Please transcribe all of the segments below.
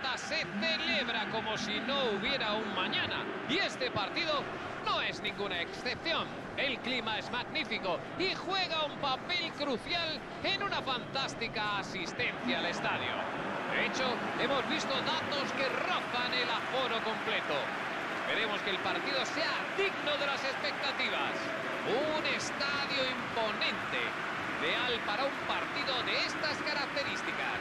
pelota se celebra como si no hubiera un mañana. Y este partido no es ninguna excepción. El clima es magnífico y juega un papel crucial en una fantástica asistencia al estadio. De hecho, hemos visto datos que rozan el aforo completo. Esperemos que el partido sea digno de las expectativas. Un estadio imponente, ideal para un partido de estas características.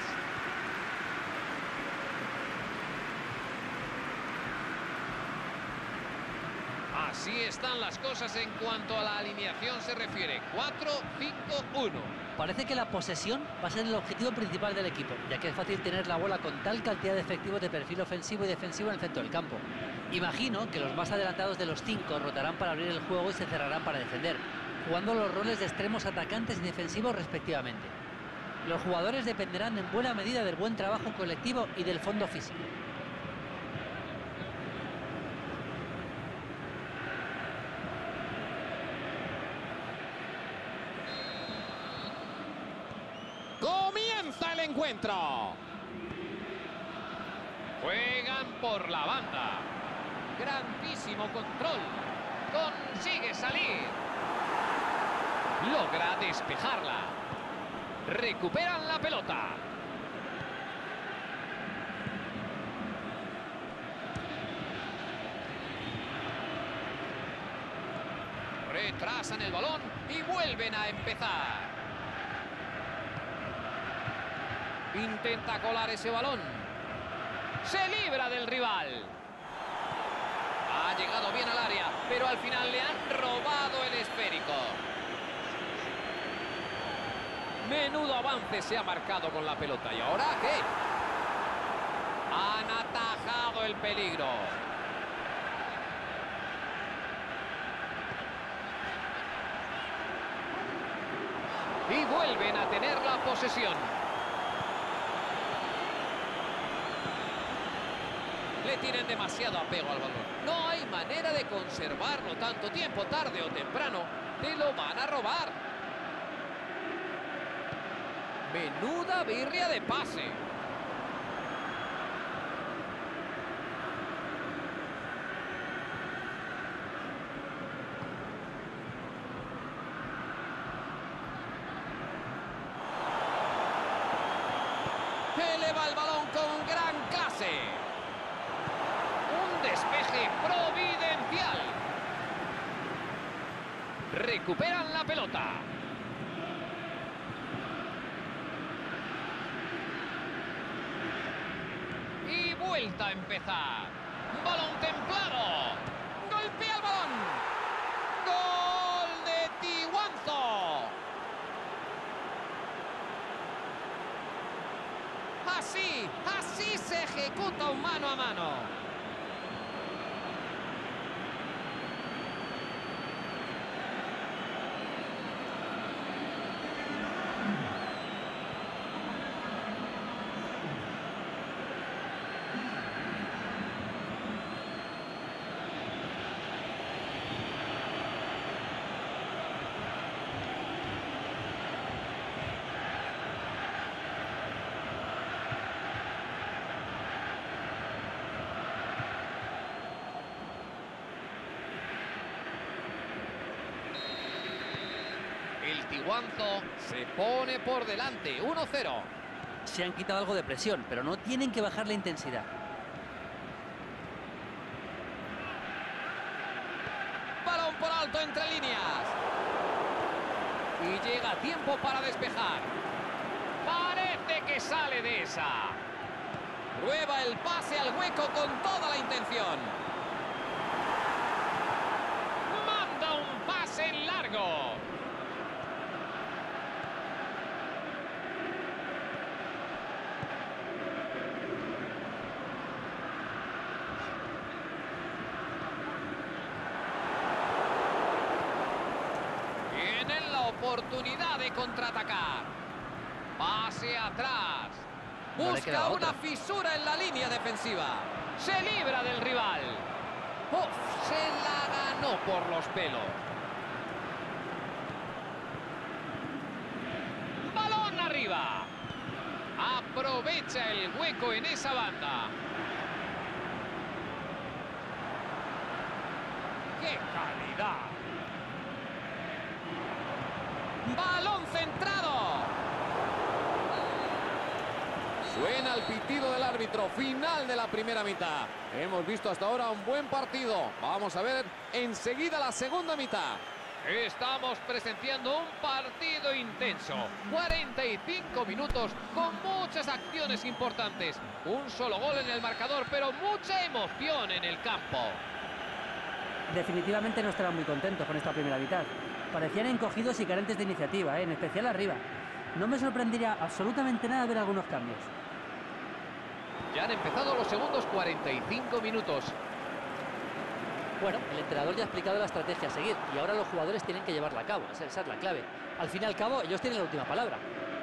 Así están las cosas en cuanto a la alineación se refiere. 4-5-1. Parece que la posesión va a ser el objetivo principal del equipo, ya que es fácil tener la bola con tal cantidad de efectivos de perfil ofensivo y defensivo en el centro del campo. Imagino que los más adelantados de los 5 rotarán para abrir el juego y se cerrarán para defender, jugando los roles de extremos atacantes y defensivos respectivamente. Los jugadores dependerán en buena medida del buen trabajo colectivo y del fondo físico. ¡Comienza el encuentro! Juegan por la banda. Grandísimo control. Consigue salir. Logra despejarla. Recuperan la pelota. Retrasan el balón y vuelven a empezar. Intenta colar ese balón. Se libra del rival. Ha llegado bien al área, pero al final le han robado el esférico. Menudo avance se ha marcado con la pelota. ¿Y ahora qué? Han atajado el peligro. Y vuelven a tener la posesión. Le tienen demasiado apego al balón. No hay manera de conservarlo tanto tiempo. Tarde o temprano te lo van a robar. Menuda birria de pase. Eleva el balón con gran clase. Despeje providencial. Recuperan la pelota. Y vuelta a empezar. Balón templado. Golpea el balón. Gol de Tijuanzo. Así se ejecuta un mano a mano. El Tijuanzo se pone por delante, 1-0. Se han quitado algo de presión, pero no tienen que bajar la intensidad. Balón por alto entre líneas. Y llega a tiempo para despejar. Parece que sale de esa. Prueba el pase al hueco con toda la intención. Manda un pase en largo. Oportunidad de contraatacar. Pase atrás. Busca una fisura en la línea defensiva. Se libra del rival. ¡Uf! Se la ganó por los pelos. Balón arriba. Ha aprovecha el hueco en esa banda. ¡Qué calidad! ¡Balón centrado! Suena el pitido del árbitro, final de la primera mitad. Hemos visto hasta ahora un buen partido. Vamos a ver enseguida la segunda mitad. Estamos presenciando un partido intenso. 45 minutos con muchas acciones importantes. Un solo gol en el marcador, pero mucha emoción en el campo. Definitivamente no estaban muy contentos con esta primera mitad. Parecían encogidos y carentes de iniciativa, en especial arriba. No me sorprendería absolutamente nada ver algunos cambios. Ya han empezado los segundos 45 minutos. Bueno, el entrenador ya ha explicado la estrategia a seguir y ahora los jugadores tienen que llevarla a cabo. Esa es la clave. Al fin y al cabo, ellos tienen la última palabra.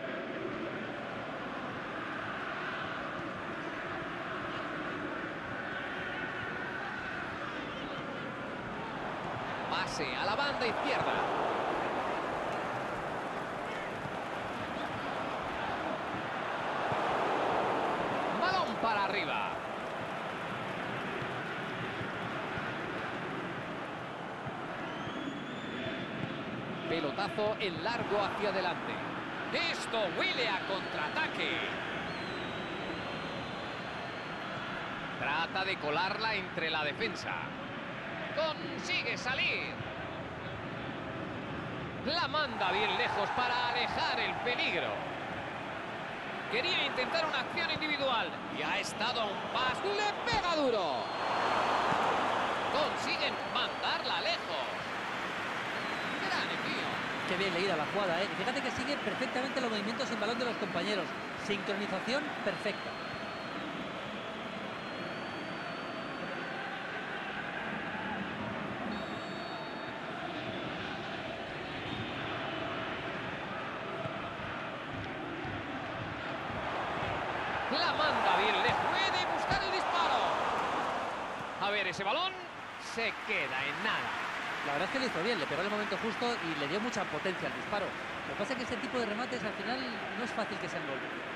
Pase a la banda izquierda. Balón para arriba. Pelotazo en largo hacia adelante. Esto huele a contraataque. Trata de colarla entre la defensa. Consigue salir. La manda bien lejos para alejar el peligro. Quería intentar una acción individual y ha estado a un paso. ¡Le pega duro! Consiguen mandarla lejos. Gran envío. Qué bien leída la jugada, ¿eh? Fíjate que sigue perfectamente los movimientos sin balón de los compañeros. Sincronización perfecta. La manda bien lejos. Puede buscar el disparo. A ver, ese balón se queda en nada. La verdad es que lo hizo bien, le pegó en el momento justo y le dio mucha potencia al disparo. Lo que pasa es que este tipo de remates al final no es fácil que sean gol.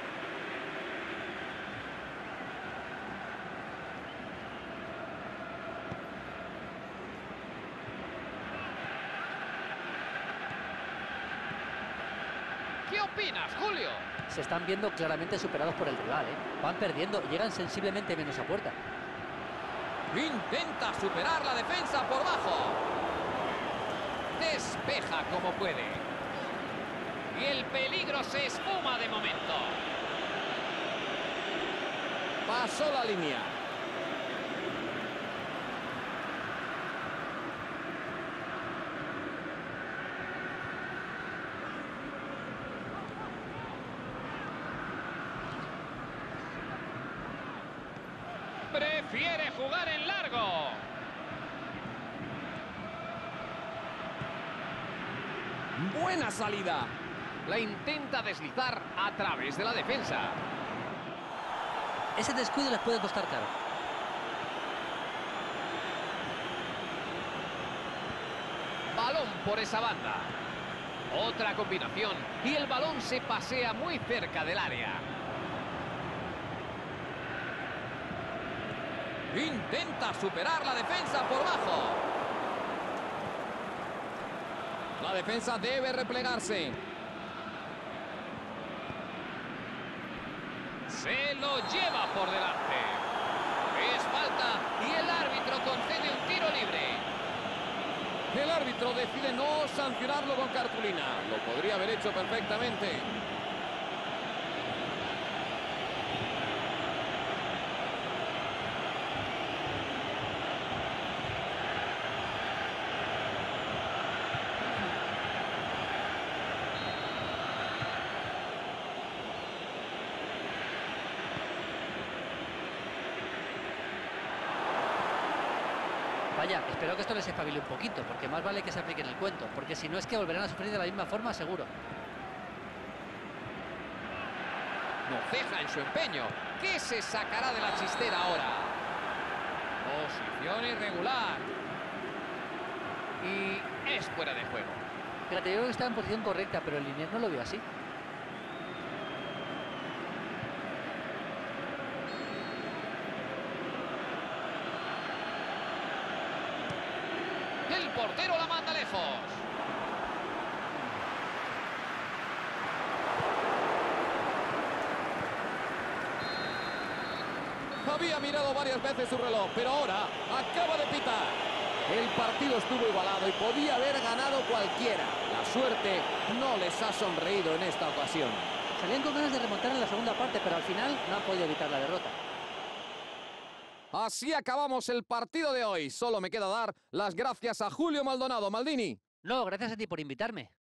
¿Qué opinas, Julio? Se están viendo claramente superados por el rival, ¿eh? Van perdiendo, llegan sensiblemente menos a puerta. Intenta superar la defensa por bajo. Despeja como puede. Y el peligro se esfuma de momento. Pasó la línea. Prefiere jugar en largo. Buena salida. La intenta deslizar a través de la defensa. Ese descuido les puede costar caro. Balón por esa banda. Otra combinación. Y el balón se pasea muy cerca del área. Intenta superar la defensa por bajo. La defensa debe replegarse. Se lo lleva por delante. Es falta y el árbitro concede un tiro libre. El árbitro decide no sancionarlo con cartulina. Lo podría haber hecho perfectamente. Vaya, espero que esto les espabile un poquito, porque más vale que se apliquen el cuento, porque si no es que volverán a sufrir de la misma forma, seguro. No ceja en su empeño. ¿Qué se sacará de la chistera ahora? Posición irregular. Y es fuera de juego. Fíjate, yo creo que está en posición correcta, pero el Liniers no lo vio así. portero la manda lejos. Había mirado varias veces su reloj, pero ahora acaba de pitar. El partido estuvo igualado y podía haber ganado cualquiera. La suerte no les ha sonreído en esta ocasión. Salían con ganas de remontar en la segunda parte, pero al final no han podido evitar la derrota. Así acabamos el partido de hoy. Solo me queda dar las gracias a Julio Maldonado. Maldini. No, gracias a ti por invitarme.